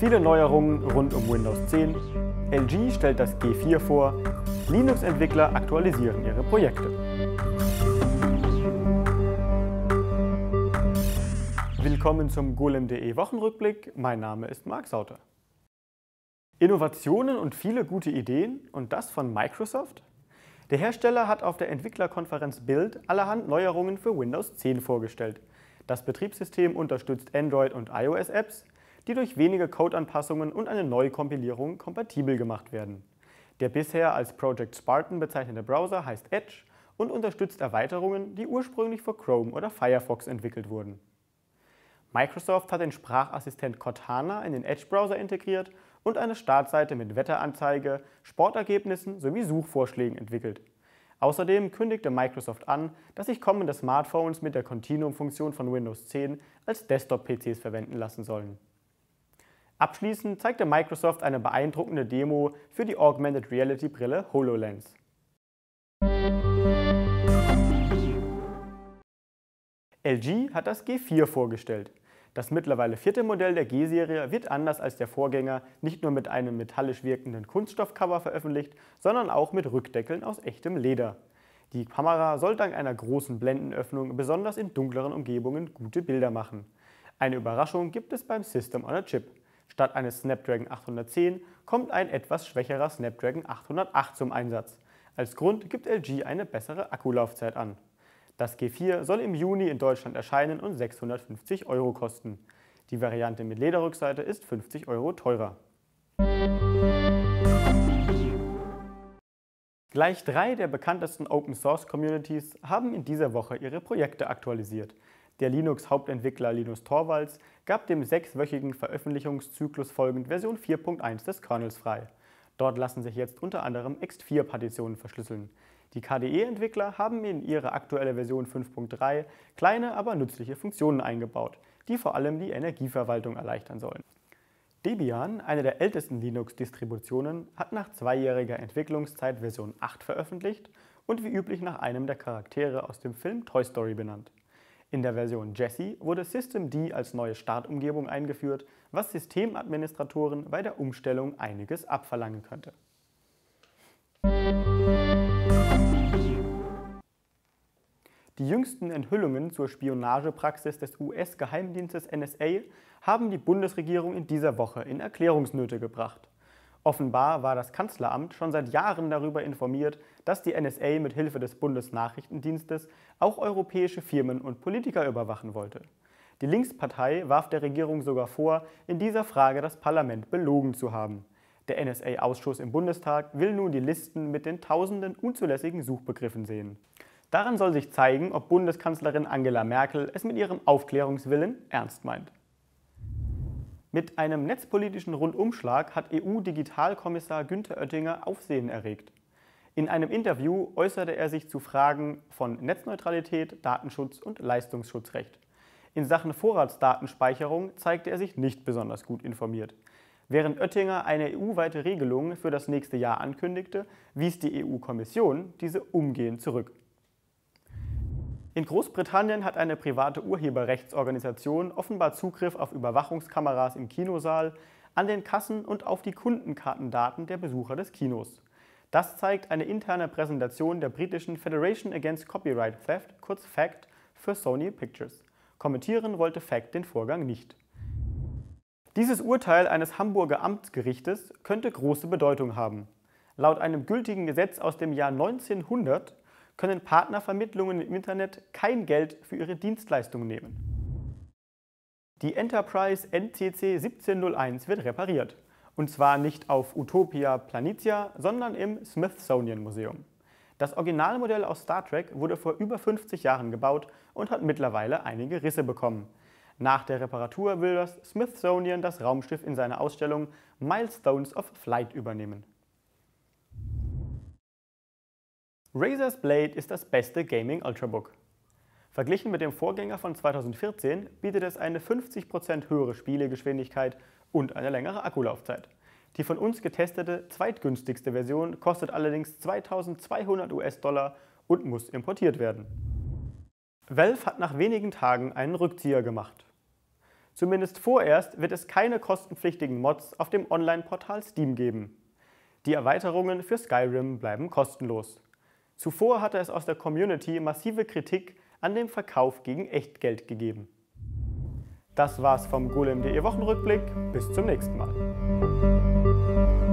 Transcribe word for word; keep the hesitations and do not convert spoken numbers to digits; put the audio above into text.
Viele Neuerungen rund um Windows zehn, L G stellt das G vier vor, Linux-Entwickler aktualisieren ihre Projekte. Willkommen zum golem punkt de Wochenrückblick, mein Name ist Marc Sauter. Innovationen und viele gute Ideen und das von Microsoft? Der Hersteller hat auf der Entwicklerkonferenz Build allerhand Neuerungen für Windows zehn vorgestellt. Das Betriebssystem unterstützt Android- und iOS-Apps, die durch wenige Codeanpassungen und eine Neukompilierung kompatibel gemacht werden. Der bisher als Project Spartan bezeichnete Browser heißt Edge und unterstützt Erweiterungen, die ursprünglich für Chrome oder Firefox entwickelt wurden. Microsoft hat den Sprachassistent Cortana in den Edge-Browser integriert und eine Startseite mit Wetteranzeige, Sportergebnissen sowie Suchvorschlägen entwickelt. Außerdem kündigte Microsoft an, dass sich kommende Smartphones mit der Continuum-Funktion von Windows zehn als Desktop-P Cs verwenden lassen sollen. Abschließend zeigte Microsoft eine beeindruckende Demo für die Augmented Reality Brille HoloLens. L G hat das G vier vorgestellt. Das mittlerweile vierte Modell der G-Serie wird anders als der Vorgänger nicht nur mit einem metallisch wirkenden Kunststoffcover veröffentlicht, sondern auch mit Rückdeckeln aus echtem Leder. Die Kamera soll dank einer großen Blendenöffnung besonders in dunkleren Umgebungen gute Bilder machen. Eine Überraschung gibt es beim System on a Chip. Statt eines Snapdragon achthundertzehn kommt ein etwas schwächerer Snapdragon achthundertacht zum Einsatz. Als Grund gibt L G eine bessere Akkulaufzeit an. Das G vier soll im Juni in Deutschland erscheinen und sechshundertfünfzig Euro kosten. Die Variante mit Lederrückseite ist fünfzig Euro teurer. Gleich drei der bekanntesten Open-Source-Communities haben in dieser Woche ihre Projekte aktualisiert. Der Linux-Hauptentwickler Linus Torvalds gab dem sechswöchigen Veröffentlichungszyklus folgend Version vier Punkt eins des Kernels frei. Dort lassen sich jetzt unter anderem ext vier Partitionen verschlüsseln. Die K D E-Entwickler haben in ihre aktuelle Version fünf Punkt drei kleine, aber nützliche Funktionen eingebaut, die vor allem die Energieverwaltung erleichtern sollen. Debian, eine der ältesten Linux-Distributionen, hat nach zweijähriger Entwicklungszeit Version acht veröffentlicht und wie üblich nach einem der Charaktere aus dem Film Toy Story benannt. In der Version Jessie wurde Systemd als neue Startumgebung eingeführt, was Systemadministratoren bei der Umstellung einiges abverlangen könnte. Die jüngsten Enthüllungen zur Spionagepraxis des U S-Geheimdienstes N S A haben die Bundesregierung in dieser Woche in Erklärungsnöte gebracht. Offenbar war das Kanzleramt schon seit Jahren darüber informiert, dass die N S A mit Hilfe des Bundesnachrichtendienstes auch europäische Firmen und Politiker überwachen wollte. Die Linkspartei warf der Regierung sogar vor, in dieser Frage das Parlament belogen zu haben. Der N S A-Ausschuss im Bundestag will nun die Listen mit den tausenden unzulässigen Suchbegriffen sehen. Daran soll sich zeigen, ob Bundeskanzlerin Angela Merkel es mit ihrem Aufklärungswillen ernst meint. Mit einem netzpolitischen Rundumschlag hat E U-Digitalkommissar Günther Oettinger Aufsehen erregt. In einem Interview äußerte er sich zu Fragen von Netzneutralität, Datenschutz und Leistungsschutzrecht. In Sachen Vorratsdatenspeicherung zeigte er sich nicht besonders gut informiert. Während Oettinger eine E U-weite Regelung für das nächste Jahr ankündigte, wies die E U-Kommission diese umgehend zurück. In Großbritannien hat eine private Urheberrechtsorganisation offenbar Zugriff auf Überwachungskameras im Kinosaal, an den Kassen und auf die Kundenkartendaten der Besucher des Kinos. Das zeigt eine interne Präsentation der britischen Federation Against Copyright Theft, kurz FACT, für Sony Pictures. Kommentieren wollte FACT den Vorgang nicht. Dieses Urteil eines Hamburger Amtsgerichtes könnte große Bedeutung haben. Laut einem gültigen Gesetz aus dem Jahr neunzehnhundert können Partnervermittlungen im Internet kein Geld für ihre Dienstleistungen nehmen. Die Enterprise N C C siebzehn null eins wird repariert. Und zwar nicht auf Utopia Planitia, sondern im Smithsonian Museum. Das Originalmodell aus Star Trek wurde vor über fünfzig Jahren gebaut und hat mittlerweile einige Risse bekommen. Nach der Reparatur will das Smithsonian das Raumschiff in seiner Ausstellung Milestones of Flight übernehmen. Razer's Blade ist das beste Gaming Ultrabook. Verglichen mit dem Vorgänger von zweitausendvierzehn bietet es eine fünfzig Prozent höhere Spielegeschwindigkeit und eine längere Akkulaufzeit. Die von uns getestete zweitgünstigste Version kostet allerdings zweitausendzweihundert US-Dollar und muss importiert werden. Valve hat nach wenigen Tagen einen Rückzieher gemacht. Zumindest vorerst wird es keine kostenpflichtigen Mods auf dem Online-Portal Steam geben. Die Erweiterungen für Skyrim bleiben kostenlos. Zuvor hatte es aus der Community massive Kritik an dem Verkauf gegen Echtgeld gegeben. Das war's vom golem punkt de Wochenrückblick. Bis zum nächsten Mal.